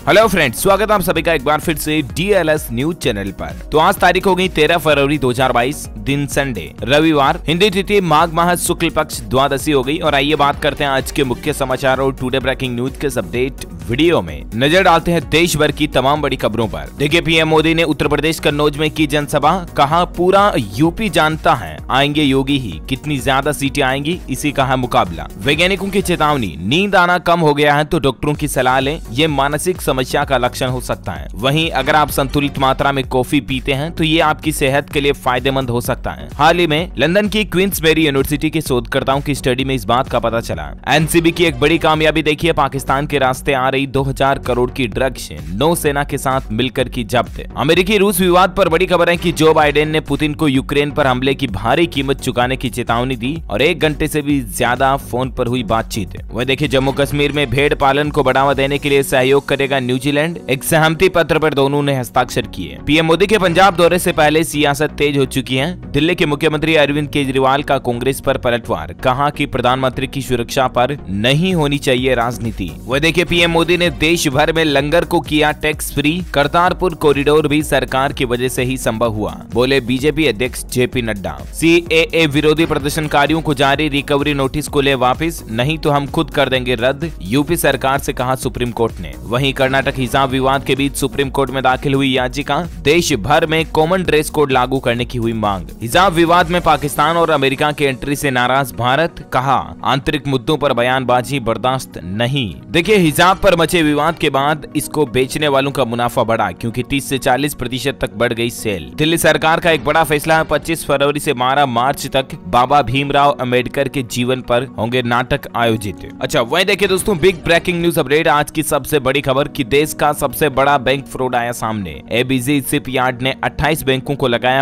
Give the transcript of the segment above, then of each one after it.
Hello friends, स्वागत है आप सभी का एक बार फिर से DLS न्यूज चैनल पर। तो आज तारीख हो गई 13 फरवरी 2022, दिन संडे रविवार, हिंदी तिथि माघ माह शुक्ल पक्ष द्वादशी हो गई। और आइए बात करते हैं आज के मुख्य समाचार और टुडे ब्रेकिंग न्यूज के अपडेट वीडियो में नजर डालते हैं देश भर की तमाम बड़ी खबरों पर। देखिए, पीएम मोदी ने उत्तर प्रदेश कन्नौज में की जनसभा, कहा पूरा यूपी जानता है आएंगे योगी ही, कितनी ज्यादा सीटें आएंगी इसी का है मुकाबला। वैज्ञानिकों की चेतावनी, नींद आना कम हो गया है तो डॉक्टरों की सलाह लें, ये मानसिक समस्या का लक्षण हो सकता है। वहीं अगर आप संतुलित मात्रा में कॉफी पीते हैं तो ये आपकी सेहत के लिए फायदेमंद हो सकता है। हाल ही में लंदन की क्वींस मैरी यूनिवर्सिटी के शोधकर्ताओं की स्टडी में इस बात का पता चला। एनसीबी की एक बड़ी कामयाबी देखिए, पाकिस्तान के रास्ते आ रही 2000 करोड़ की ड्रग्स नौसेना के साथ मिलकर की जब्त। अमेरिकी रूस विवाद पर बड़ी खबर है कि जो बाइडेन ने पुतिन को यूक्रेन पर हमले की भारी कीमत चुकाने की चेतावनी दी और 1 घंटे से भी ज्यादा फोन पर हुई बातचीत। वह देखिए, जम्मू कश्मीर में भेड़ पालन को बढ़ावा देने के लिए सहयोग करेगा न्यूजीलैंड, एक सहमति पत्र पर दोनों ने हस्ताक्षर किए। पीएम मोदी के पंजाब दौरे से पहले सियासत तेज हो चुकी है। दिल्ली के मुख्यमंत्री अरविंद केजरीवाल का कांग्रेस पर पलटवार, कहा कि प्रधानमंत्री की सुरक्षा पर नहीं होनी चाहिए राजनीति। वह देखिए, पीएम मोदी ने देश भर में लंगर को किया टैक्स फ्री, करतारपुर कॉरिडोर भी सरकार की वजह से ही संभव हुआ, बोले बीजेपी अध्यक्ष जेपी नड्डा। सीएए विरोधी प्रदर्शनकारियों को जारी रिकवरी नोटिस को ले वापस, नहीं तो हम खुद कर देंगे रद्द, यूपी सरकार से कहा सुप्रीम कोर्ट ने। वहीं कर्नाटक हिजाब विवाद के बीच सुप्रीम कोर्ट में दाखिल हुई याचिका, देश भर में कॉमन ड्रेस कोड लागू करने की हुई मांग। हिजाब विवाद में पाकिस्तान और अमेरिका की एंट्री से नाराज भारत, कहा आंतरिक मुद्दों पर बयानबाजी बर्दाश्त नहीं। देखिए, हिजाब पर मचे विवाद के बाद इसको बेचने वालों का मुनाफा बढ़ा, क्योंकि 30 से 40% तक बढ़ गई सेल। दिल्ली सरकार का एक बड़ा फैसला है, 25 फरवरी से 12 मार्च तक बाबा भीमराव अंबेडकर के जीवन पर होंगे नाटक आयोजित। अच्छा, वहीं देखिए दोस्तों, बिग ब्रेकिंग न्यूज अपडेट, आज की सबसे बड़ी खबर कि देश का सबसे बड़ा बैंक फ्रॉड आया सामने। एबीजी शिपयार्ड ने 28 बैंकों को लगाया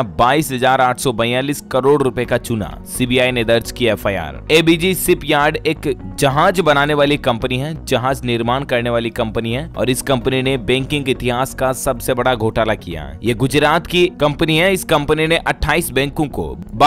22,842 करोड़ रुपए का चूना, सीबीआई ने दर्ज किया एफआईआर। एबीजी शिपयार्ड एक जहाज बनाने वाली कंपनी है, जहाज निर्माण करने वाली कंपनी है, और इस कंपनी ने बैंकिंग इतिहास का सबसे बड़ा घोटाला किया। ये गुजरात की कंपनी है। इस कंपनी ने 28 बैंकों को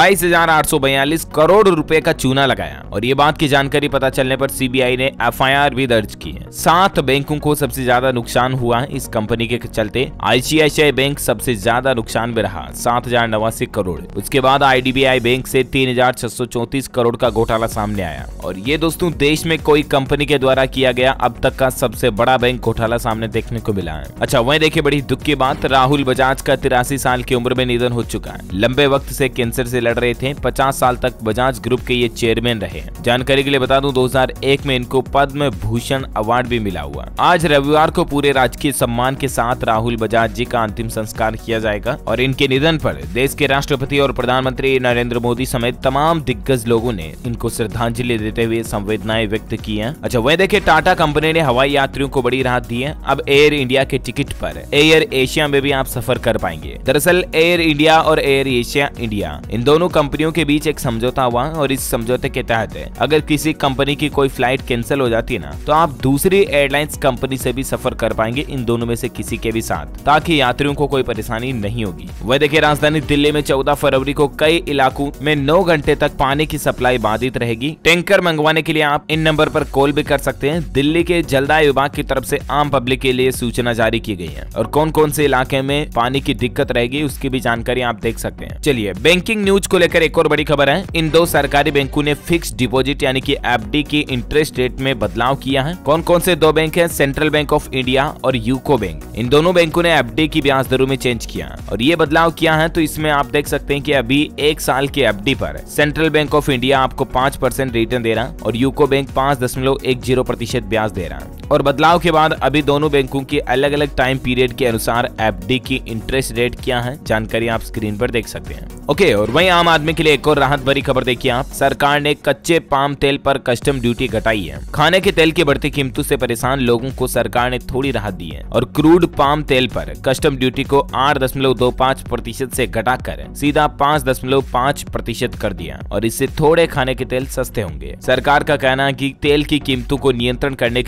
22,842 करोड़ रुपए का चूना लगाया, और ये बात की जानकारी पता चलने पर सीबीआई ने एफआईआर भी दर्ज की है। 7 बैंकों को सबसे ज्यादा नुकसान हुआ है इस कंपनी के चलते। आईसीआईसीआई बैंक सबसे ज्यादा नुकसान में रहा, 7,089 करोड़। उसके बाद आईडीबीआई बैंक से 3,634 करोड़ का घोटाला सामने आया। और ये दोस्तों देश में कोई कंपनी के द्वारा किया गया अब तक का सबसे बड़ा बैंक घोटाला सामने देखने को मिला है। अच्छा, वहीं देखिए बड़ी दुख की बात, राहुल बजाज का 83 साल की उम्र में निधन हो चुका है। लंबे वक्त से कैंसर से लड़ रहे थे। 50 साल तक बजाज ग्रुप के ये चेयरमैन रहे। जानकारी के लिए बता दूं, 2001 में इनको पद्म भूषण अवार्ड भी मिला हुआ। आज रविवार को पूरे राजकीय सम्मान के साथ राहुल बजाज जी का अंतिम संस्कार किया जाएगा, और इनके निधन पर देश के राष्ट्रपति और प्रधानमंत्री नरेंद्र मोदी समेत तमाम दिग्गज लोगों ने इनको श्रद्धांजलि देते हुए संवेदनाएं व्यक्त की हैं। अच्छा, वह देखिए, टाटा कंपनी ने हवाई यात्रियों को बड़ी राहत दी है। अब एयर इंडिया के टिकट पर एयर एशिया में भी आप सफर कर पाएंगे। दरअसल एयर इंडिया और एयर एशिया इंडिया, इन दोनों कंपनियों के बीच एक समझौता हुआ, और इस समझौते के तहत अगर किसी कंपनी की कोई फ्लाइट कैंसिल हो जाती है ना, तो आप दूसरी एयरलाइंस कंपनी से भी सफर कर पाएंगे, इन दोनों में से किसी के भी साथ, ताकि यात्रियों को कोई परेशानी नहीं होगी। वह देखिए, राजधानी दिल्ली में 14 फरवरी को कई इलाकों में 9 घंटे तक पानी की सप्लाई बाधित रहेगी। टैंकर मंगवाने के लिए आप इन नंबर पर कॉल भी कर सकते हैं। दिल्ली के जलदाय विभाग की तरफ से आम पब्लिक के लिए सूचना जारी की गई है, और कौन कौन से इलाके में पानी की दिक्कत रहेगी उसकी भी जानकारी आप देख सकते हैं। चलिए, बैंकिंग न्यूज को लेकर एक और बड़ी खबर है। इन 2 सरकारी बैंकों ने फिक्स डिपॉजिट यानी कि एफडी की इंटरेस्ट रेट में बदलाव किया है। कौन कौन से 2 बैंक हैं? सेंट्रल बैंक ऑफ इंडिया और यूको बैंक। इन दोनों बैंकों ने एफडी की ब्याज दरों में चेंज किया, और ये बदलाव किया है। तो इसमें आप देख सकते हैं कि अभी 1 साल की एफडी पर सेंट्रल बैंक ऑफ इंडिया आपको 5% रिटर्न दे रहा, और यूको बैंक 5.10% ब्याज दे रहा है। और बदलाव के बाद अभी दोनों बैंकों की अलग अलग टाइम पीरियड के अनुसार एफडी की इंटरेस्ट रेट क्या है, जानकारी आप स्क्रीन पर देख सकते हैं। ओके, और वहीं आम आदमी के लिए एक और राहत भरी खबर देखिए आप, सरकार ने कच्चे पाम तेल पर कस्टम ड्यूटी घटाई है। खाने के तेल की बढ़ती कीमतों से परेशान लोगों को सरकार ने थोड़ी राहत दी है, और क्रूड पाम तेल पर कस्टम ड्यूटी को 8.25% से घटाकर सीधा 5.5% कर दिया, और इससे थोड़े खाने के तेल सस्ते होंगे। सरकार का कहना है कि तेल की कीमतों को नियंत्रण करने के लिए ये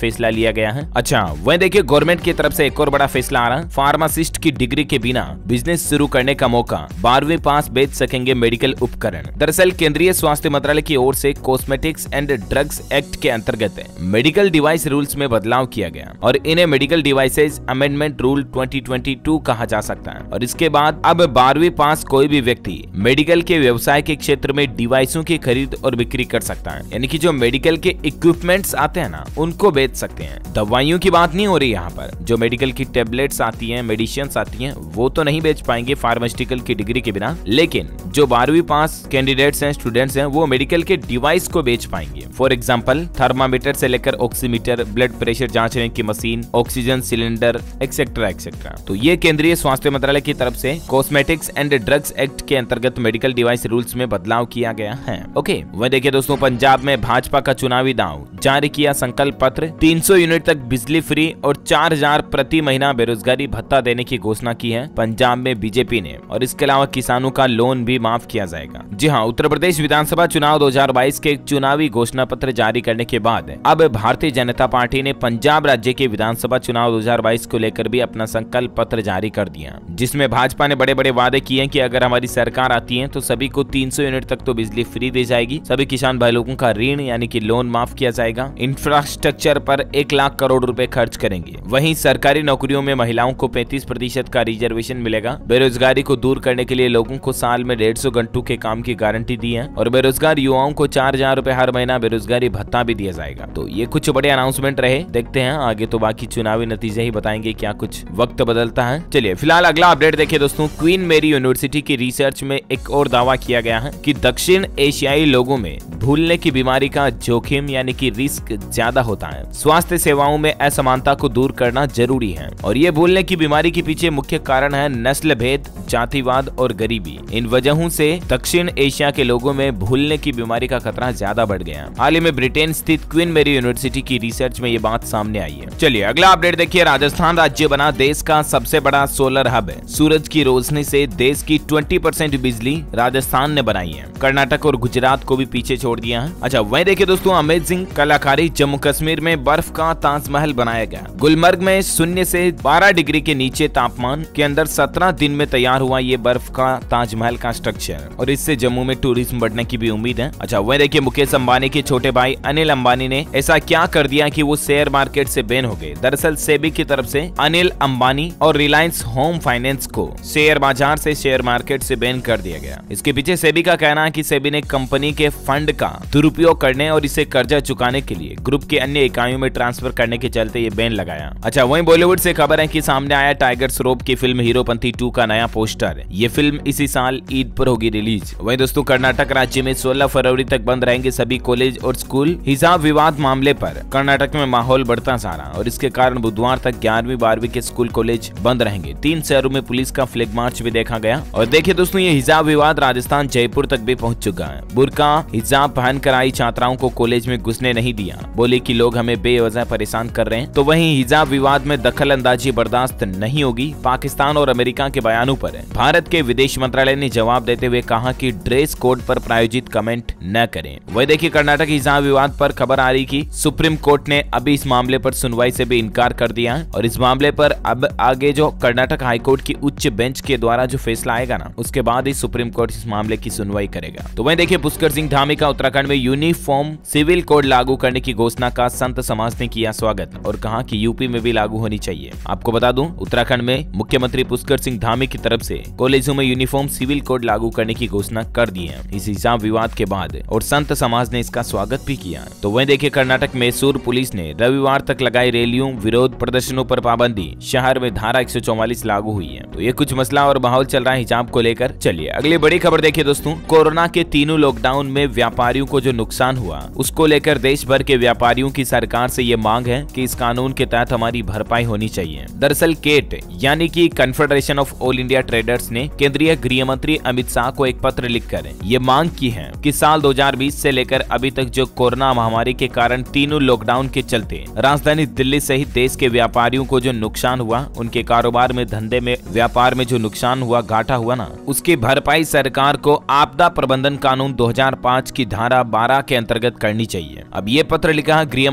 फैसला लिया गया है। अच्छा, वहीं देखिए गवर्नमेंट की तरफ से एक और बड़ा फैसला आ रहा है। फार्मासिस्ट की डिग्री के बिना बिजनेस शुरू करने का मौका, 12वीं पास बेच सकेंगे मेडिकल उपकरण। दरअसल केंद्रीय स्वास्थ्य मंत्रालय की ओर से कॉस्मेटिक्स एंड ड्रग्स एक्ट के अंतर्गत मेडिकल डिवाइस रूल्स में बदलाव किया गया और इन्हें मेडिकल डिवाइसेज अमेंडमेंट रूल 2022 कहा जा सकता है। और इसके बाद अब 12वीं पास कोई भी व्यक्ति मेडिकल के व्यवसाय के क्षेत्र में डिवाइसों की खरीद और बिक्री कर सकता है, यानी कि जो मेडिकल के इक्विपमेंट्स आते हैं ना, उनको बेच सकते हैं। दवाइयों की बात नहीं हो रही यहाँ पर। जो मेडिकल की टेबलेट्स आती हैं, मेडिसिन्स आती हैं, वो तो नहीं बेच पाएंगे फार्मास्यूटिकल की डिग्री के बिना, लेकिन जो 12वीं पास कैंडिडेट्स हैं, स्टूडेंट्स हैं, वो मेडिकल के डिवाइस को बेच पाएंगे। फॉर एग्जाम्पल थर्मामीटर से लेकर ऑक्सीमीटर, ब्लड प्रेशर जांचने की machine, oxygen cylinder, etcetera etcetera. तो ये केंद्रीय स्वास्थ्य मंत्रालय की तरफ से कॉस्मेटिक्स एंड ड्रग्स एक्ट के अंतर्गत मेडिकल डिवाइस रूल्स में बदलाव किया गया है। ओके, वह देखिए दोस्तों, पंजाब में भाजपा का चुनावी दांव, जारी किया संकल्प पत्र, 300 यूनिट तक बिजली फ्री और 4000 प्रति महीना बेरोजगारी भत्ता देने की घोषणा की है पंजाब में बीजेपी ने। और इसके अलावा किसानों का लोन भी माफ किया जाएगा। जी हाँ, उत्तर प्रदेश विधानसभा चुनाव 2022 के चुनावी घोषणा पत्र जारी करने के बाद अब भारतीय जनता पार्टी ने पंजाब राज्य के विधानसभा चुनाव 2022 को लेकर भी अपना संकल्प पत्र जारी कर दिया, जिसमें भाजपा ने बड़े बड़े वादे किए कि अगर हमारी सरकार आती है तो सभी को 300 यूनिट तक तो बिजली फ्री दी जाएगी, सभी किसान भाई लोगों का ऋण यानी कि लोन माफ किया जाएगा, इंफ्रास्ट्रक्चर पर 1 लाख करोड़ रुपए खर्च करेंगे। वहीं सरकारी नौकरियों में महिलाओं को 35% का रिजर्वेशन मिलेगा। बेरोजगारी को दूर करने के लिए लोगों को साल में 150 घंटों के काम की गारंटी दी है और बेरोजगार युवाओं को 4000 रुपए हर महीना बेरोजगारी भत्ता भी दिया जाएगा। तो ये कुछ बड़े अनाउंसमेंट रहे, देखते हैं आगे तो बाकी चुनावी नतीजे ही बताएंगे क्या कुछ वक्त बदलता है। चलिए फिलहाल अगला अपडेट देखिए दोस्तों, क्वीन मेरी यूनिवर्सिटी की रिसर्च में एक और दावा किया गया है कि दक्षिण एशियाई लोगों में भूलने की बीमारी का जोखिम यानी कि रिस्क ज्यादा होता है। स्वास्थ्य सेवाओं में असमानता को दूर करना जरूरी है और ये भूलने की बीमारी के पीछे मुख्य कारण है नस्ल भेद, जातिवाद और गरीबी। इन वजहों से दक्षिण एशिया के लोगों में भूलने की बीमारी का खतरा ज्यादा बढ़ गया। हाल ही में ब्रिटेन स्थित क्वीन मेरी यूनिवर्सिटी की रिसर्च में ये बात सामने आई है। चलिए अगला अपडेट देखिए, राजस्थान राज्य बना देश का सबसे बड़ा सोलर हब है। सूरज की रोशनी से देश की 20% बिजली राजस्थान ने बनाई है। कर्नाटक और गुजरात को भी पीछे छोड़ दिया है। अच्छा, वहीं देखिए दोस्तों, अमेजिंग कलाकारी, जम्मू कश्मीर में बर्फ का ताजमहल बनाया गया। गुलमर्ग में 0 से 12 डिग्री के नीचे तापमान के अंदर 17 दिन में तैयार हुआ ये बर्फ का ताजमहल का स्ट्रक्चर, और इससे जम्मू में टूरिज्म बढ़ने की भी उम्मीद है। अच्छा, वहीं देखिए, मुकेश अंबानी के छोटे भाई अनिल अंबानी ने ऐसा क्या कर दिया कि वो शेयर मार्केट से बैन हो गए। दरअसल सेबी की तरफ से अनिल अंबानी और रिलायंस होम फाइनेंस को शेयर बाजार से शेयर मार्केट से बैन कर दिया गया। इसके पीछे सेबी का कहना है कि सेबी ने कंपनी के फंड का दुरुपयोग करने और इसे कर्जा चुकाने के लिए ग्रुप के अन्य इकाइयों में ट्रांसफर करने के चलते ये बैन लगाया। अच्छा, वहीं बॉलीवुड से खबर है कि सामने आया टाइगर श्रॉफ की फिल्म हीरोपंती 2 का नया पोस्टर। ये फिल्म इसी साल ईद पर होगी रिलीज। वहीं दोस्तों, कर्नाटक राज्य में 16 फरवरी तक बंद रहेंगे सभी कॉलेज और स्कूल। हिजाब विवाद मामले पर कर्नाटक में माहौल बढ़ता जा रहा और इसके कारण बुधवार तक 11वीं 12वीं के स्कूल कॉलेज बंद रहेंगे। 3 शहरों में पुलिस का फ्लैग मार्च भी देखा गया। और देखिए दोस्तों, ये हिजाब विवाद राजस्थान जयपुर तक भी पहुंच चुका है। बुर्का हिजाब पहनकर आई छात्राओं को कॉलेज में घुसने नहीं दिया, बोले कि लोग हमें बेवजह परेशान कर रहे हैं। तो वहीं हिजाब विवाद में दखल अंदाजी बर्दाश्त नहीं होगी। पाकिस्तान और अमेरिका के बयानों पर भारत के विदेश मंत्रालय ने जवाब देते हुए कहा कि ड्रेस कोड पर प्रायोजित कमेंट न करें। वही देखिए, कर्नाटक हिजाब विवाद पर खबर आ रही कि सुप्रीम कोर्ट ने अभी इस मामले पर सुनवाई से भी इनकार कर दिया है और इस मामले पर अब आगे जो कर्नाटक हाईकोर्ट की उच्च बेंच के द्वारा जो फैसला आएगा ना, उसके बाद ही सुप्रीम कोर्ट इस मामले की सुनवाई करेगा। तो वहीं देखिए, पुष्कर सिंह धामी का उत्तराखंड में यूनिफॉर्म सिविल कोड लागू करने की घोषणा का संत समाज ने किया स्वागत और कहा कि यूपी में भी लागू होनी चाहिए। आपको बता दूं, उत्तराखंड में मुख्यमंत्री पुष्कर सिंह धामी की तरफ से कॉलेजों में यूनिफॉर्म सिविल कोड लागू करने की घोषणा कर दी है इस हिजाब विवाद के बाद, और संत समाज ने इसका स्वागत भी किया। तो वहीं देखिए, कर्नाटक मैसूर पुलिस ने रविवार तक लगाई रैलियों, विरोध प्रदर्शनों पर पाबंदी। शहर में धारा 144 लागू हुई है। तो ये कुछ मसला और माहौल चल रहा है हिजाब को लेकर। चलिए अगली बड़ी खबर देखिए दोस्तों, कोरोना के तीनों लॉकडाउन में व्यापारियों को जो नुकसान हुआ उसको लेकर देश भर के व्यापारियों की सरकार से ये मांग है कि इस कानून के तहत हमारी भरपाई होनी चाहिए। दरअसल केट यानी कि Confederation of All India Traders ने केंद्रीय गृह मंत्री अमित शाह को एक पत्र लिखकर ये मांग की है कि साल 2020 से लेकर अभी तक जो कोरोना महामारी के कारण तीनों लॉकडाउन के चलते राजधानी दिल्ली सहित देश के व्यापारियों को जो नुकसान हुआ, उनके कारोबार में, धंधे में, व्यापार में जो नुकसान हुआ, घाटा हुआ ना, उसकी भरपाई सरकार को आपदा प्रबंधन कानून 2005 की धारा 12 के अंतर्गत करनी चाहिए। अब ये पत्र लिखा गृह मंत्री अमित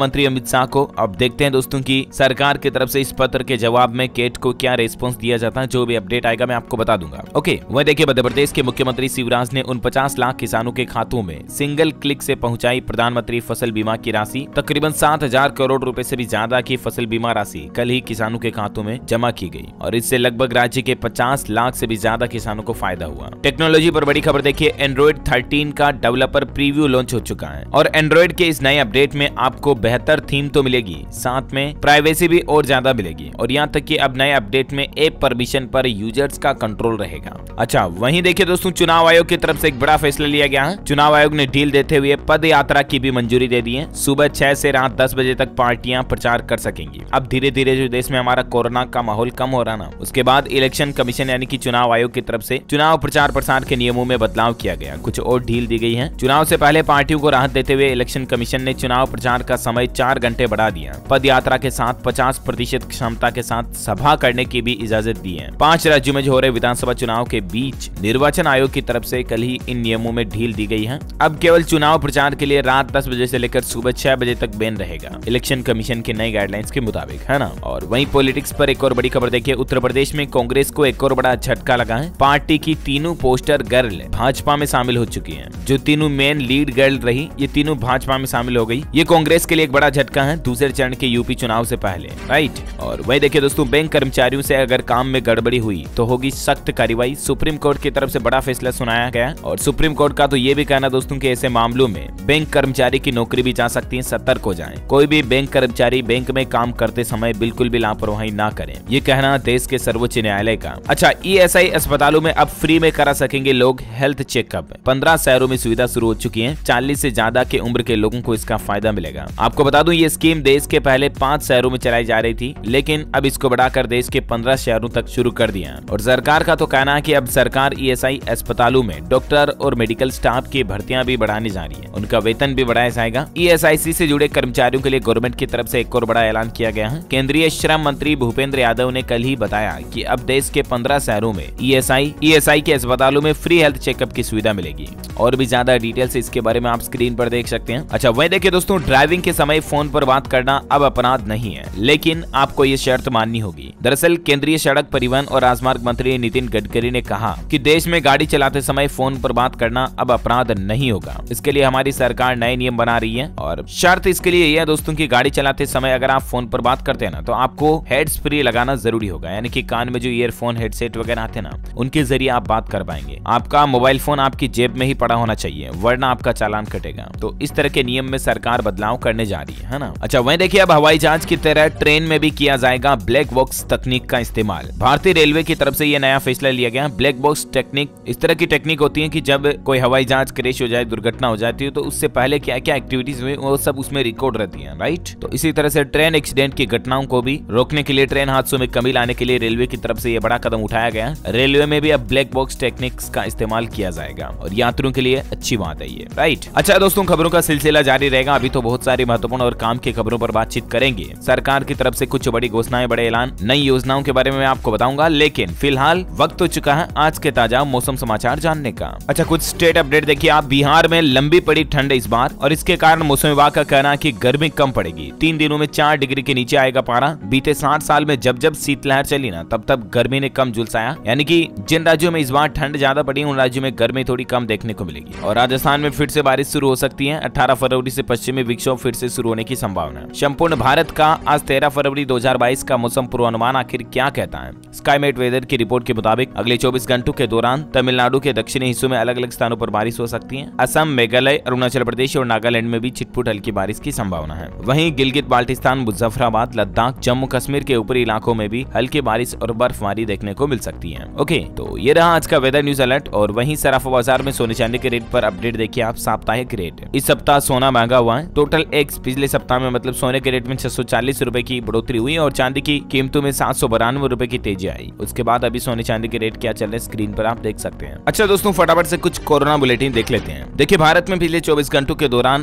अमित शाह को। अब देखते हैं दोस्तों की सरकार की तरफ से इस पत्र के जवाब में केट को क्या रिस्पॉन्स दिया जाता है। जो भी अपडेट आएगा मैं आपको बता दूंगा। ओके, वह देखिए मध्य प्रदेश के मुख्यमंत्री शिवराज ने उन 50 लाख किसानों के खातों में सिंगल क्लिक से पहुंचाई प्रधानमंत्री फसल बीमा की राशि। तकरीबन 7,000 करोड़ रुपए से भी ज्यादा की फसल बीमा राशि कल ही किसानों के खातों में जमा की गई और इससे लगभग राज्य के 50 लाख से भी ज्यादा किसानों को फायदा हुआ। टेक्नोलॉजी पर बड़ी खबर देखिए, एंड्रॉइड 13 का डेवलपर प्रीव्यू लॉन्च हो चुका है और एंड्रॉइड के इस नए अपडेट में आपको बेहतर थीम तो मिलेगी, साथ में प्राइवेसी भी और ज्यादा मिलेगी और यहाँ तक कि अब नए अपडेट में ऐप परमिशन पर यूजर्स का कंट्रोल रहेगा। अच्छा, वहीं देखिए दोस्तों चुनाव आयोग की तरफ से एक बड़ा फैसला लिया गया है। चुनाव आयोग ने ढील देते हुए पद यात्रा की भी मंजूरी दे दी है। सुबह 6 से रात 10 बजे तक पार्टियां प्रचार कर सकेंगी। अब धीरे धीरे जो देश में हमारा कोरोना का माहौल कम हो रहा ना, उसके बाद इलेक्शन कमीशन यानी कि चुनाव आयोग की तरफ से चुनाव प्रचार प्रसार के नियमों में बदलाव किया गया, कुछ और ढील दी गई है। चुनाव से पहले पार्टियों को राहत देते हुए इलेक्शन कमीशन ने चुनाव प्रचार का समय 4 घंटे बढ़ा दिया। पद यात्रा के साथ 50% क्षमता के साथ सभा करने की भी इजाजत दी है। 5 राज्यों में हो रहे विधानसभा चुनाव के बीच निर्वाचन आयोग की तरफ से कल ही इन नियमों में ढील दी गई है। अब केवल चुनाव प्रचार के लिए रात 10 बजे से लेकर सुबह 6 बजे तक बैन रहेगा, इलेक्शन कमीशन की नई गाइडलाइंस के मुताबिक, है ना। और वहीं पॉलिटिक्स पर एक और बड़ी खबर देखिए, उत्तर प्रदेश में कांग्रेस को एक और बड़ा झटका लगा है। पार्टी की तीनों पोस्टर गर्ल भाजपा में शामिल हो चुकी हैं। जो तीनों मेन लीड गर्ल रही, ये तीनों भाजपा में शामिल हो गई। ये कांग्रेस के लिए एक बड़ा झटका है दूसरे चरण के यूपी चुनाव से पहले, राइट। और वही देखिए दोस्तों, बैंक कर्मचारियों से अगर काम में गड़बड़ी हुई तो होगी सख्त कार्रवाई। सुप्रीम कोर्ट की तरफ से बड़ा फैसला सुनाया गया और सुप्रीम कोर्ट का तो ये भी कहना दोस्तों कि ऐसे मामलों में बैंक कर्मचारी की नौकरी भी जा सकती है, सतर्क हो जाएं। कोई भी बैंक कर्मचारी बैंक में काम करते समय बिल्कुल भी लापरवाही ना करें, ये कहना देश के सर्वोच्च न्यायालय का। अच्छा, ईएसआई अस्पतालों में अब फ्री में करा सकेंगे लोग हेल्थ चेकअप। 15 शहरों में सुविधा शुरू हो चुकी है। 40 से ज्यादा के उम्र के लोगों को इसका फायदा मिलेगा। आपको बता दूं ये स्कीम देश के पहले 5 शहरों में चलाई जा रही थी, लेकिन अब इसको बढ़ाकर देश के 15 शहरों तक शुरू कर दिया। और सरकार का तो कहना है कि अब सरकार ईएसआई अस्पतालों में डॉक्टर और मेडिकल स्टाफ की भर्तियां भी बढ़ाने जा रही है, उनका वेतन भी बढ़ाया जाएगा। ईएसआईसी से जुड़े कर्मचारियों के लिए गवर्नमेंट की तरफ से एक और बड़ा ऐलान किया गया है। केंद्रीय श्रम मंत्री भूपेंद्र यादव ने कल ही बताया कि अब देश के 15 शहरों में ईएसआई के अस्पतालों में फ्री हेल्थ चेकअप की सुविधा मिलेगी। और भी ज्यादा डिटेल्स इसके बारे में आप स्क्रीन पर देख सकते हैं। अच्छा, वही देखिए दोस्तों, ड्राइविंग के समय फोन पर बात करना अब अपराध नहीं है, लेकिन आपको ये शर्त माननी होगी। दरअसल केंद्रीय सड़क परिवहन और राजमार्ग मंत्री नितिन गडकरी ने कहा कि देश में गाड़ी चलाते समय फोन पर बात करना अब अपराध नहीं होगा। इसके लिए हमारी सरकार नए नियम बना रही है और शर्त इसके लिए यह है दोस्तों कि गाड़ी चलाते समय अगर आप फोन पर बात करते हैं ना, तो आपको हेड्स फ्री लगाना जरूरी होगा, यानी कि कान में जो ईयरफोन हेडसेट वगैरह आते हैं ना, उनके जरिए आप बात कर पाएंगे। आपका मोबाइल फोन आपकी जेब में ही पड़ा होना चाहिए, वरना आपका चालान कटेगा। तो इस तरह के नियम में सरकार बदलाव करने जा रही है ना। अच्छा, वहीं देखिए अब हवाई जहाज की तरह ट्रेन में भी किया जाएगा ब्लैक बॉक्स तकनीक का इस्तेमाल। भारतीय रेलवे की तरफ से यह नया फैसला लिया गया। ब्लैक बॉक्स टेक्निक इस तरह की टेक्निक होती है कि जब कोई हवाई जहाज क्रैश हो जाए, दुर्घटना हो जाती है, तो उससे पहले क्या क्या एक्टिविटीज हुई वो सब उसमें रिकॉर्ड रहती है, राइट। तो इसी तरह से ट्रेन एक्सीडेंट की घटनाओं को भी रोकने के लिए, ट्रेन हादसों में कमी लाने के लिए रेलवे की तरफ से यह बड़ा कदम उठाया गया। रेलवे में भी अब ब्लैक बॉक्स टेक्निक्स का इस्तेमाल किया जाएगा और यात्रियों के लिए अच्छी बात है ये, राइट। अच्छा दोस्तों, खबरों का सिलसिला जारी रहेगा। अभी तो बहुत सारी महत्वपूर्ण और काम की खबरों पर बातचीत करेंगे। सरकार की तरफ से कुछ बड़ी घोषणाएं, बड़े ऐलान, नई योजनाओं के बारे में मैं आपको बताऊंगा, लेकिन फिलहाल वक्त हो चुका है आज के ताजा मौसम समाचार जानने का। अच्छा, कुछ स्टेट अपडेट देखिए आप। बिहार में लंबी पड़ी ठंड इस बार और इसके कारण मौसम विभाग का कहना है कि गर्मी कम पड़ेगी। 3 दिनों में 4 डिग्री के नीचे आएगा पारा। बीते 60 साल में जब जब शीतलहर चली ना, तब तब गर्मी ने कम झुलसाया, यानी कि जिन राज्यों में इस बार ठंड ज्यादा पड़ी उन राज्यों में गर्मी थोड़ी कम देखने को मिलेगी। और राजस्थान में फिर से बारिश शुरू हो सकती है। 18 फरवरी से पश्चिमी विक्षोभ फिर से शुरू होने की संभावना है। संपूर्ण भारत का आज 13 फरवरी 2022 का मौसम पूर्वानुमान आखिर क्या कहता है? स्काईमेट वेदर की रिपोर्ट के मुताबिक अगले 24 घंटों के दौरान तमिलनाडु के दक्षिणी हिस्सों में अलग अलग स्थानों पर बारिश हो सकती है। असम, मेघालय, अरुणाचल प्रदेश और नागालैंड में भी छिटपुट हल्की बारिश की संभावना है। वहीं गिलगित बाल्टिस्तान, मुजफ्फराबाद, लद्दाख, जम्मू कश्मीर के ऊपरी इलाकों में भी हल्की बारिश और बर्फबारी देखने को मिल सकती है। ओके, तो ये रहा आज का वेदर न्यूज अलर्ट। और वहीं सराफा बाजार में सोने चांदी के रेट पर अपडेट देखिए आप। साप्ताहिक रेट, इस सप्ताह सोना महंगा हुआ है। टोटल एक्स पिछले सप्ताह में मतलब सोने के रेट में 640 रुपए की बढ़ोतरी हुई और चांदी की कीमतों में 792 रुपए की तेजी आई। उसके बाद अभी सोने चांदी के रेट क्या चल रहे स्क्रीन पर आप देख सकते हैं। अच्छा दोस्तों, फटाफट से कुछ कोरोना बुलेटिन देख लेते हैं। देखिए, भारत में पिछले 24 घंटों के दौरान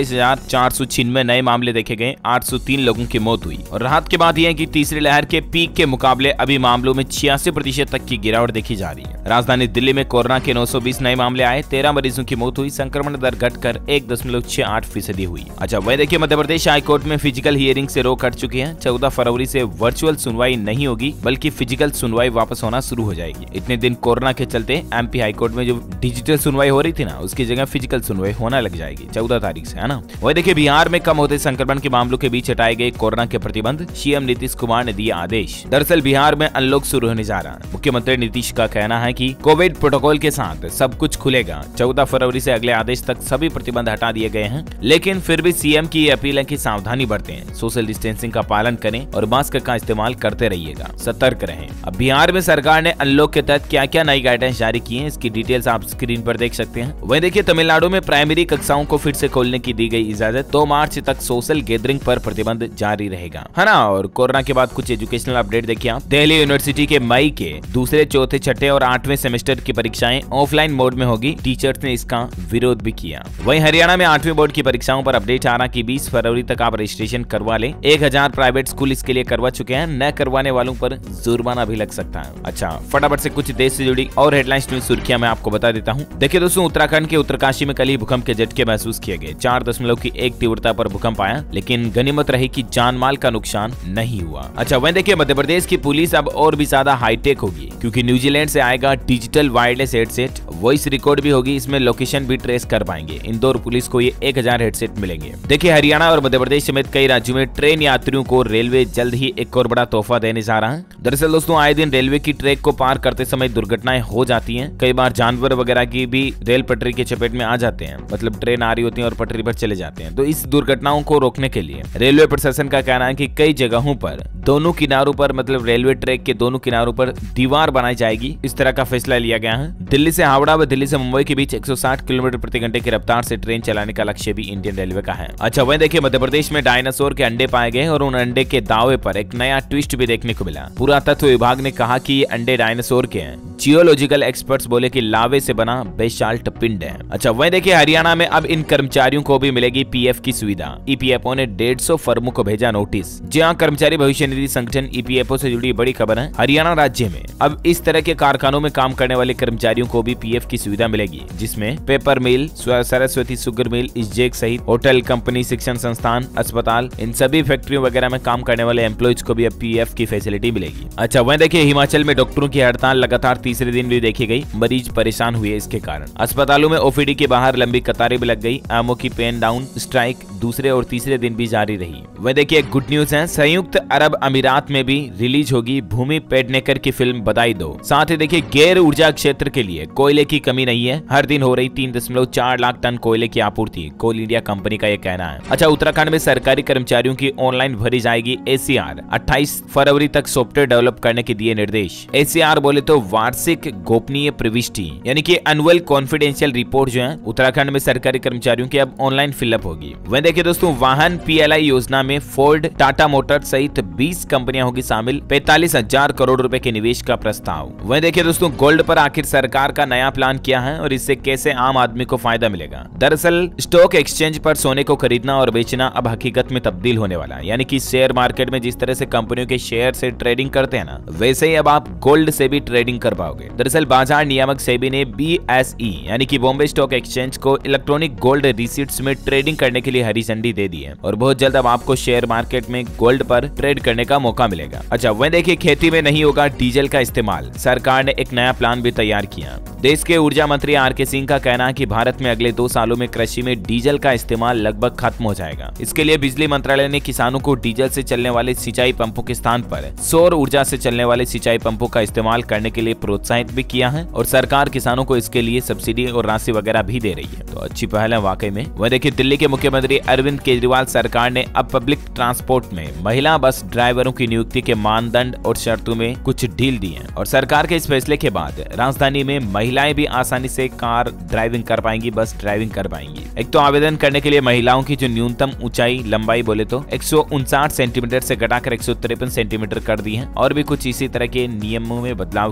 48,496 नए मामले देखे गए। 803 लोगों की मौत हुई। और राहत की बात यह है कि तीसरी लहर के पीक के मुकाबले अभी मामलों में 86% तक की गिरावट देखी जा रही है। राजधानी दिल्ली में कोरोना के 920 नए मामले आए। 13 मरीजों की मौत हुई। संक्रमण दर घटकर 1.68% हुई। अच्छा, वह देखिए मध्य प्रदेश प्रदेश हाईकोर्ट में फिजिकल हियरिंग से रोक हट चुकी है। 14 फरवरी से वर्चुअल सुनवाई नहीं होगी बल्कि फिजिकल सुनवाई वापस होना शुरू हो जाएगी। इतने दिन कोरोना के चलते एमपी हाईकोर्ट में जो डिजिटल सुनवाई हो रही थी ना, उसकी जगह फिजिकल सुनवाई होना लग जाएगी 14 तारीख से, है ना। वही देखिए, बिहार में कम होते संक्रमण के मामलों के बीच हटाए गए कोरोना के प्रतिबंध, सीएम नीतीश कुमार ने दिया आदेश। दरअसल बिहार में अनलॉक शुरू होने जा रहा है। मुख्यमंत्री नीतीश का कहना है कि कोविड प्रोटोकॉल के साथ सब कुछ खुलेगा। 14 फरवरी से अगले आदेश तक सभी प्रतिबंध हटा दिए गए हैं, लेकिन फिर भी सीएम की अपील है कि सावधानी बरतें, सोशल डिस्टेंसिंग का पालन करें और मास्क का इस्तेमाल करते रहिएगा, सतर्क रहें। अब बिहार में सरकार ने अनलॉक के तहत क्या क्या नई गाइडेंस जारी की हैं, इसकी डिटेल्स आप स्क्रीन पर देख सकते हैं। वहीं देखिए, तमिलनाडु में प्राइमरी कक्षाओं को फिर से खोलने की दी गई इजाजत। 2 मार्च तक सोशल गैदरिंग पर प्रतिबंध जारी रहेगा, है ना। और कोरोना के बाद कुछ एजुकेशनल अपडेट देखिए आप। दिल्ली यूनिवर्सिटी के मई के दूसरे, चौथे, छठे और 8वें सेमेस्टर की परीक्षाएं ऑफलाइन मोड में होगी। टीचर्स ने इसका विरोध भी किया। वहीं हरियाणा में 8वीं बोर्ड की परीक्षाओं पर अपडेट आ रहा कि 20 फरवरी तक आप रजिस्ट्रेशन करवा लें। 1000 प्राइवेट स्कूल इसके लिए करवा चुके हैं। न करवाने वालों पर जुर्माना भी लग सकता है। अच्छा, फटाफट से कुछ देश से जुड़ी और हेडलाइंस न्यूज सुर्खियां मैं आपको बता देता हूं। देखिए दोस्तों, उत्तराखंड के उत्तरकाशी में कल ही भूकंप के झटके महसूस किए गए। 4.1 तीव्रता पर भूकंप आया, लेकिन गनीमत रही कि जान माल का नुकसान नहीं हुआ। अच्छा, वहीं देखिए, मध्य प्रदेश की पुलिस अब और भी ज्यादा हाईटेक होगी, क्योंकि न्यूजीलैंड से आएगा digital wireless headset. Voice record भी होगी, इसमें लोकेशन भी ट्रेस कर पाएंगे। इंदौर पुलिस को ये 1000 हेडसेट मिलेंगे। देखिए, हरियाणा और मध्य प्रदेश समेत कई राज्यों में ट्रेन यात्रियों को रेलवे जल्द ही एक और बड़ा तोहफा देने जा रहा है। दरअसल दोस्तों, आए दिन रेलवे की ट्रैक को पार करते समय दुर्घटनाएं हो जाती हैं। कई बार जानवर वगैरह की भी रेल पटरी के चपेट में आ जाते हैं, मतलब ट्रेन आ रही होती है और पटरी पर चले जाते हैं। तो इस दुर्घटनाओं को रोकने के लिए रेलवे प्रशासन का कहना है कि कई जगहों पर दोनों किनारों पर, मतलब रेलवे ट्रैक के दोनों किनारों पर दीवार बनाई जाएगी। इस तरह का फैसला लिया गया है। दिल्ली से हावड़ा व दिल्ली से मुंबई के बीच 160 किलोमीटर प्रति घंटे की रफ्तार से ट्रेन चलाने का लक्ष्य भी इंडियन रेलवे का है। अच्छा, वहीं देखिए, मध्य प्रदेश में डायनासोर के अंडे पाए गए और उन अंडे के दावे पर एक नया ट्विस्ट भी देखने को मिला। पुरातत्व विभाग ने कहा कि ये अंडे डायनासोर के हैं। जियोलॉजिकल एक्सपर्ट्स बोले कि लावे से बना बेसाल्ट पिंड है। अच्छा, वहीं देखिए, हरियाणा में अब इन कर्मचारियों को भी मिलेगी पीएफ की सुविधा। ईपीएफओ ने 150 फर्मों को भेजा नोटिस। जी हाँ, कर्मचारी भविष्य निधि संगठन ईपीएफओ से जुड़ी बड़ी खबर है। हरियाणा राज्य में अब इस तरह के कारखानों में काम करने वाले कर्मचारियों को भी पीएफ की सुविधा मिलेगी, जिसमें paper mill, Saraswati sugar mill, इस्जेक सहित होटल, कंपनी, शिक्षण संस्थान, अस्पताल, इन सभी फैक्ट्रियों वगैरह में काम करने वाले एम्प्लॉइज को भी अब पीएफ की फैसिलिटी मिलेगी। अच्छा, वहीं देखिए, हिमाचल में डॉक्टरों की हड़ताल लगातार तीसरे दिन भी देखी गई। मरीज परेशान हुए इसके कारण। अस्पतालों में ओपीडी के बाहर लंबी कतारें भी लग गई। आमो की पेन डाउन स्ट्राइक दूसरे और तीसरे दिन भी जारी रही। वह देखिए, गुड न्यूज है, संयुक्त अरब अमीरात में भी रिलीज होगी भूमि पेडनेकर की फिल्म बधाई दो। साथ ही देखिए, गैर ऊर्जा क्षेत्र के लिए कोयले की कमी नहीं है। हर दिन हो रही 3.4 लाख टन कोयले की आपूर्ति, कोल इंडिया कंपनी का यह कहना है। अच्छा, उत्तराखंड में सरकारी कर्मचारियों की ऑनलाइन भरी जाएगी एसीआर। 28 फरवरी तक सॉफ्टवेयर डेवलप करने के दिए निर्देश। एसीआर बोले तो वार्षिक गोपनीय प्रविष्टि, यानी कि एनुअल कॉन्फिडेंशियल रिपोर्ट जो है, उत्तराखंड में सरकारी कर्मचारियों की अब ऑनलाइन फिलअप होगी। वह देखिए दोस्तों, वाहन पीएलआई योजना में फोर्ड, टाटा मोटर्स सहित 20 कंपनियां होगी शामिल। 45,000 करोड़ रुपए के निवेश का प्रस्ताव। वह देखिए दोस्तों, गोल्ड पर आखिर सरकार का नया प्लान क्या है और इससे कैसे आम आदमी को फायदा मिलेगा। दरअसल स्टॉक एक्सचेंज पर सोने को खरीदना और बेचना अब हकीकत में तब्दील होने वाला है। यानी कि शेयर मार्केट में जिस तरह से कंपनियों के शेयर से ट्रेडिंग करते हैं ना, वैसे ही अब आप गोल्ड से भी ट्रेडिंग कर पाओगे। दरअसल बाजार नियामक सेबी ने बीएसई यानी कि बॉम्बे स्टॉक एक्सचेंज को इलेक्ट्रॉनिक गोल्ड रिसीट्स में ट्रेडिंग करने के लिए हरी झंडी दे दी है और बहुत जल्द अब आपको शेयर मार्केट में गोल्ड पर ट्रेड करने का मौका मिलेगा। अच्छा, वह देखिए, खेती में नहीं होगा डीजल का इस्तेमाल। सरकार ने एक नया प्लान भी तैयार किया। देश के ऊर्जा मंत्री आरके सिंह का कहना है कि भारत में अगले 2 सालों में कृषि में डीजल का इस्तेमाल लगभग खत्म हो जाएगा। इसके लिए बिजली मंत्रालय ने किसानों को डीजल से चलने वाले सिंचाई पंपों के स्थान पर सौर ऊर्जा से चलने वाले सिंचाई पंपों का इस्तेमाल करने के लिए प्रोत्साहित भी किया है और सरकार किसानों को इसके लिए सब्सिडी और राशि वगैरह भी दे रही है। तो अच्छी पहल है वाकई में। वह देखिए, दिल्ली के मुख्यमंत्री अरविंद केजरीवाल सरकार ने अब पब्लिक ट्रांसपोर्ट में महिला बस ड्राइवरों की नियुक्ति के मानदंड और शर्तों में कुछ ढील दी है और सरकार के इस फैसले के बाद राजधानी में महिलाएं भी आसानी से कार ड्राइविंग कर पाएंगी, बस ड्राइविंग कर पाएंगी। एक तो आवेदन करने के लिए महिलाओं की जो न्यूनतम ऊंचाई लंबाई बोले तो 159 सेंटीमीटर से घटाकर 153 सेंटीमीटर कर दी है और भी कुछ इसी तरह के नियमों में बदलाव किया गया।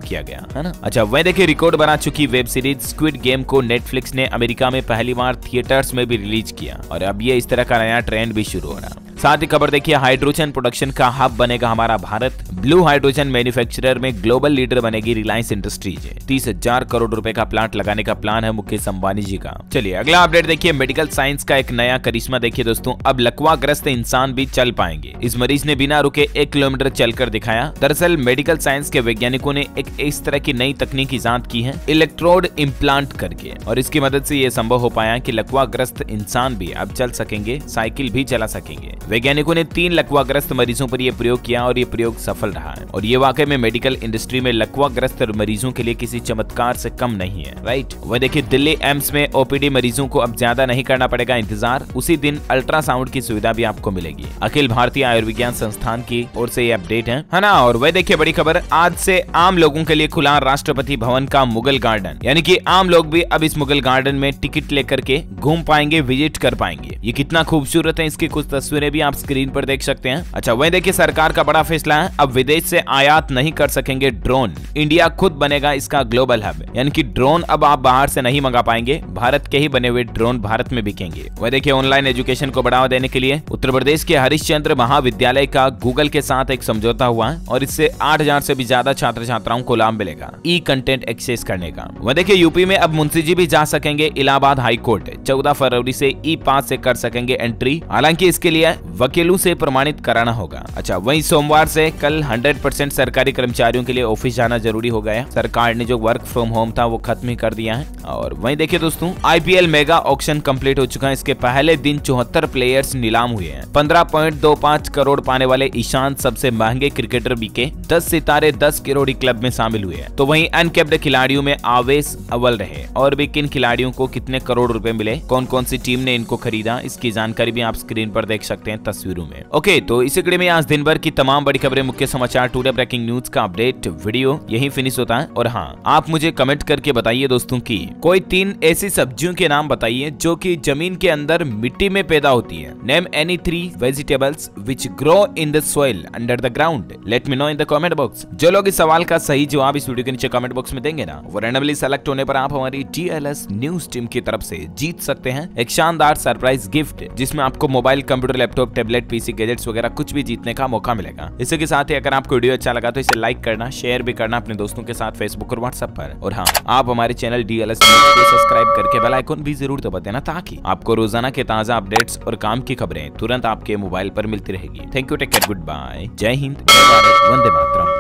है ना। अच्छा वह देखिए रिकॉर्ड बना चुकी वेब सीरीज स्क्विड गेम को नेटफ्लिक्स ने अमेरिका में पहली बार थिएटर्स में भी रिलीज किया और अब ये इस तरह का नया ट्रेंड भी शुरू हो रहा है। साथ ही खबर देखिए हाइड्रोजन प्रोडक्शन का हब बनेगा हमारा भारत। ब्लू हाइड्रोजन मैन्युफैक्चरर में ग्लोबल लीडर बनेगी रिलायंस इंडस्ट्रीज। 30,000 करोड़ रुपए का प्लांट लगाने का प्लान है मुकेश अंबानी जी का। चलिए अगला अपडेट देखिए मेडिकल साइंस का एक नया करिश्मा देखिए दोस्तों, अब लकवाग्रस्त इंसान भी चल पाएंगे। इस मरीज ने बिना रुके 1 किलोमीटर चलकर दिखाया। दरअसल मेडिकल साइंस के वैज्ञानिकों ने एक इस तरह की नई तकनीक ईजाद की है इलेक्ट्रोड इम्प्लांट करके, और इसकी मदद से ये संभव हो पाया कि लकवाग्रस्त इंसान भी अब चल सकेंगे, साइकिल भी चला सकेंगे। वैज्ञानिकों ने 3 लकवाग्रस्त मरीजों पर यह प्रयोग किया और ये प्रयोग सफल रहा है और ये वाकई में मेडिकल इंडस्ट्री में लकवाग्रस्त मरीजों के लिए किसी चमत्कार से कम नहीं है, राइट। वह देखिए दिल्ली एम्स में ओपीडी मरीजों को अब ज्यादा नहीं करना पड़ेगा इंतजार, उसी दिन अल्ट्रासाउंड की सुविधा भी आपको मिलेगी। अखिल भारतीय आयुर्विज्ञान संस्थान की ओर से ये अपडेट है ना। और वह देखिए बड़ी खबर, आज से आम लोगों के लिए खुला राष्ट्रपति भवन का मुगल गार्डन, यानी कि आम लोग भी अब इस मुगल गार्डन में टिकट लेकर के घूम पाएंगे, विजिट कर पाएंगे। ये कितना खूबसूरत है, इसकी कुछ तस्वीरें भी आप स्क्रीन पर देख सकते हैं। अच्छा वह देखिए सरकार का बड़ा फैसला है, अब विदेश से आयात नहीं कर सकेंगे ड्रोन, इंडिया खुद बनेगा इसका ग्लोबल हब, यानी कि ड्रोन अब आप बाहर से नहीं मंगा पाएंगे, भारत के ही बने हुए ड्रोन भारत में बिकेंगे। वह देखिए ऑनलाइन एजुकेशन को बढ़ावा देने के लिए उत्तर प्रदेश के हरिश्चंद्र महाविद्यालय का गूगल के साथ एक समझौता हुआ है और इससे 8,000 से भी ज्यादा छात्र छात्राओं को लाभ मिलेगा ई कंटेंट एक्सेस करने का। वह देखिए यूपी में अब मुंशी जी भी जा सकेंगे इलाहाबाद हाई कोर्ट, 14 फरवरी से ई पास से कर सकेंगे एंट्री, हालांकि इसके लिए वकीलों से प्रमाणित कराना होगा। अच्छा वहीं सोमवार से कल 100% सरकारी कर्मचारियों के लिए ऑफिस जाना जरूरी हो गया, सरकार ने जो वर्क फ्रॉम होम था वो खत्म ही कर दिया है। और वहीं देखिए दोस्तों आईपीएल मेगा ऑक्शन कंप्लीट हो चुका है, इसके पहले दिन 74 प्लेयर्स नीलाम हुए हैं। 15.25 करोड़ पाने वाले ईशांत सबसे महंगे क्रिकेटर बिके, 10 सितारे 10 करोड़ क्लब में शामिल हुए हैं। तो वहीं अनकैप्ड खिलाड़ियों में आवेश अव्वल रहे, और भी किन खिलाड़ियों को कितने करोड़ रुपए मिले, कौन कौन सी टीम ने इनको खरीदा, इसकी जानकारी भी आप स्क्रीन पर देख सकते हैं तस्वीरों में। ओके तो इसी कड़ी में आज दिन भर की तमाम बड़ी खबरें, मुख्य समाचार, टुडे ब्रेकिंग न्यूज का अपडेट वीडियो यही फिनिश होता है। और हाँ आप मुझे कमेंट करके बताइए दोस्तों की कोई 3 ऐसी सब्जियों के नाम बताइए जो कि जमीन के अंदर मिट्टी में पैदा होती है। Name any 3 vegetables which grow in the soil under the ground, let me know in the comment box. जो लोग इस सवाल का सही जवाब इस वीडियो के नीचे कमेंट बॉक्स में देंगे ना, वो रैंडमली सेलेक्ट होने पर आप हमारी DLS न्यूज टीम की तरफ से जीत सकते हैं एक शानदार सरप्राइज गिफ्ट, जिसमें आपको mobile, computer, laptop, tablet, PC, gadgets वगैरह कुछ भी जीतने का मौका मिलेगा। इसी के साथ ही अगर आपको वीडियो अच्छा लगा तो इसे लाइक करना, शेयर भी करना अपने दोस्तों के साथ फेसबुक और व्हाट्सएप पर। और हाँ आप हमारे चैनल DLS न्यूज को सब्सक्राइब करके बेल आइकन भी जरूर दबा देना, ताकि आपको रोजाना के ताजा अपडेट्स और काम की खबरें तुरंत आपके मोबाइल पर मिलती रहेगी। Thank you, take care, good bye, जय हिंद, जय भारत, वंदे मातरम।